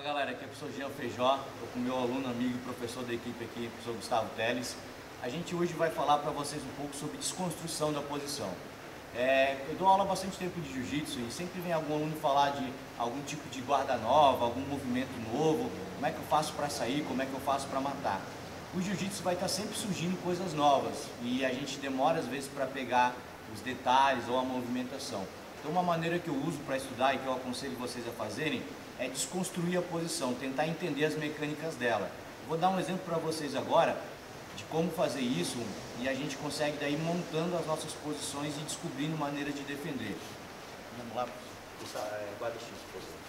Fala galera, aqui é o professor Jean Feijó, estou com o meu aluno, amigo e professor da equipe aqui, o professor Gustavo Teles. A gente hoje vai falar para vocês um pouco sobre desconstrução da posição. Eu dou aula há bastante tempo de jiu-jitsu e sempre vem algum aluno falar de algum tipo de guarda nova, algum movimento novo, como é que eu faço para sair, como é que eu faço para matar. O jiu-jitsu vai estar sempre surgindo coisas novas e a gente demora às vezes para pegar os detalhes ou a movimentação. Então uma maneira que eu uso para estudar e que eu aconselho vocês a fazerem é desconstruir a posição, tentar entender as mecânicas dela. Vou dar um exemplo para vocês agora de como fazer isso e a gente consegue daí montando as nossas posições e descobrindo maneira de defender. Vamos lá, guarda X, por favor.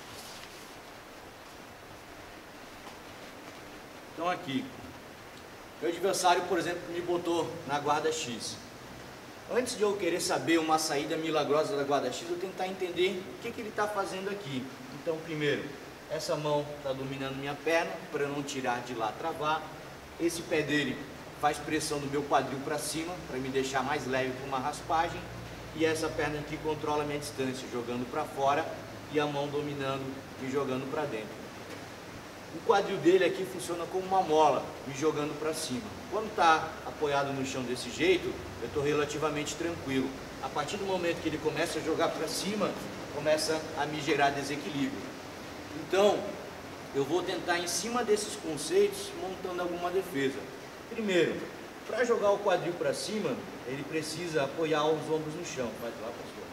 Então aqui, meu adversário, por exemplo, me botou na guarda X. Antes de eu querer saber uma saída milagrosa da guarda X, eu tentar entender o que ele está fazendo aqui. Então, primeiro, essa mão está dominando minha perna, para eu não tirar de lá, travar. Esse pé dele faz pressão do meu quadril para cima, para me deixar mais leve para uma raspagem. E essa perna aqui controla a minha distância, jogando para fora, e a mão dominando e jogando para dentro. O quadril dele aqui funciona como uma mola, me jogando para cima. Quando está apoiado no chão desse jeito, eu estou relativamente tranquilo. A partir do momento que ele começa a jogar para cima, começa a me gerar desequilíbrio. Então, eu vou tentar em cima desses conceitos, montando alguma defesa. Primeiro, para jogar o quadril para cima, ele precisa apoiar os ombros no chão. Vai lá, pastor.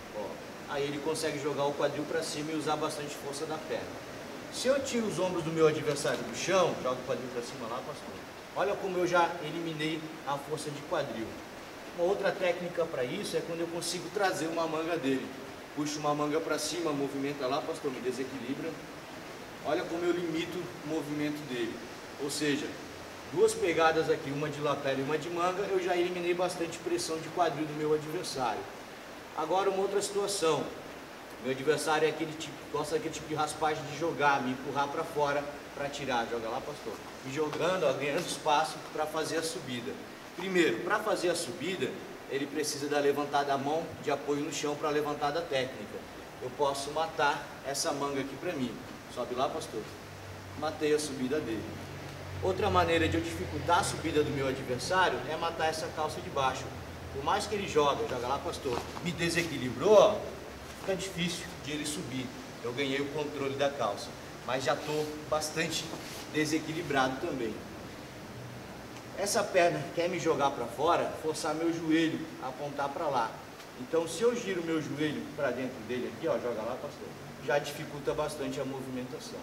Ó, aí ele consegue jogar o quadril para cima e usar bastante força da perna. Se eu tiro os ombros do meu adversário do chão, jogo o quadril para cima lá, pastor. Olha como eu já eliminei a força de quadril. Uma outra técnica para isso é quando eu consigo trazer uma manga dele. Puxo uma manga para cima, movimenta lá, pastor, me desequilibra. Olha como eu limito o movimento dele. Ou seja, duas pegadas aqui, uma de lapela e uma de manga, eu já eliminei bastante pressão de quadril do meu adversário. Agora uma outra situação. Meu adversário é aquele tipo, gosta daquele tipo de raspagem de jogar, me empurrar para fora para tirar. Joga lá, pastor. E jogando, ó, ganhando espaço para fazer a subida. Primeiro, para fazer a subida, ele precisa da levantada da mão de apoio no chão para a levantada técnica. Eu posso matar essa manga aqui para mim. Sobe lá, pastor. Matei a subida dele. Outra maneira de eu dificultar a subida do meu adversário é matar essa calça de baixo. Por mais que ele joga lá, pastor, me desequilibrou, ó, fica difícil de ele subir. Eu ganhei o controle da calça, mas já estou bastante desequilibrado também. Essa perna quer me jogar para fora, forçar meu joelho a apontar para lá. Então, se eu giro meu joelho para dentro dele aqui, ó, joga lá, pastor, já dificulta bastante a movimentação.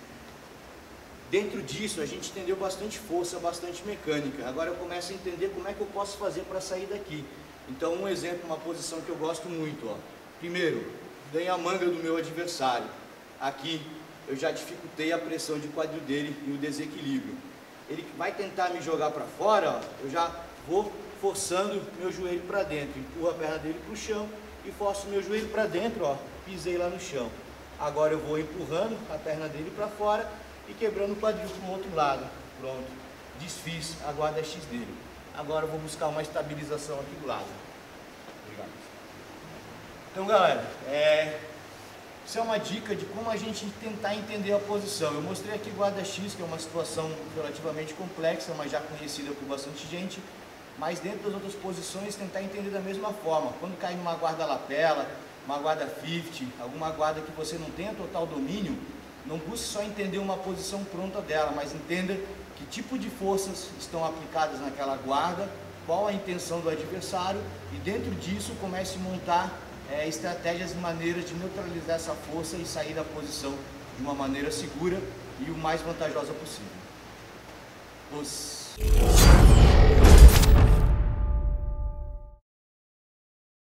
Dentro disso, a gente entendeu bastante força, bastante mecânica. Agora eu começo a entender como é que eu posso fazer para sair daqui. Então, um exemplo, uma posição que eu gosto muito, ó. Primeiro, ganho a manga do meu adversário. Aqui, eu já dificultei a pressão de quadril dele e o desequilíbrio. Ele vai tentar me jogar para fora, ó, eu já vou forçando meu joelho para dentro, empurro a perna dele para o chão e forço meu joelho para dentro, ó, pisei lá no chão. Agora eu vou empurrando a perna dele para fora e quebrando o quadril para o outro lado. Pronto, desfiz a guarda X dele. Agora eu vou buscar uma estabilização aqui do lado. Obrigado. Então, galera, isso é uma dica de como a gente tentar entender a posição. Eu mostrei aqui guarda X, que é uma situação relativamente complexa, mas já conhecida por bastante gente. Mas dentro das outras posições, tentar entender da mesma forma. Quando cai numa guarda lapela, uma guarda 50, alguma guarda que você não tenha total domínio, não busque só entender uma posição pronta dela, mas entenda que tipo de forças estão aplicadas naquela guarda, qual a intenção do adversário, e dentro disso comece a montar estratégias e maneiras de neutralizar essa força e sair da posição de uma maneira segura e o mais vantajosa possível.